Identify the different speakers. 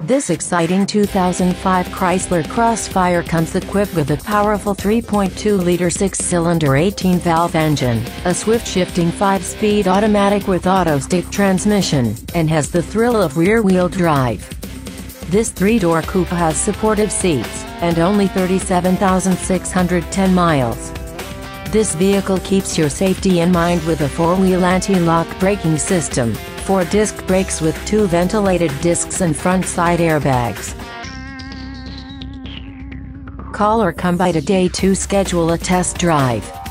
Speaker 1: This exciting 2005 Chrysler Crossfire comes equipped with a powerful 3.2-liter 6-cylinder 18-valve engine, a swift-shifting 5-speed automatic with AutoStick transmission, and has the thrill of rear-wheel drive. This 3-door coupe has supportive seats, and only 37,610 miles. This vehicle keeps your safety in mind with a 4-wheel anti-lock braking system, 4 disc brakes with 2 ventilated discs and front side airbags. Call or come by today to schedule a test drive.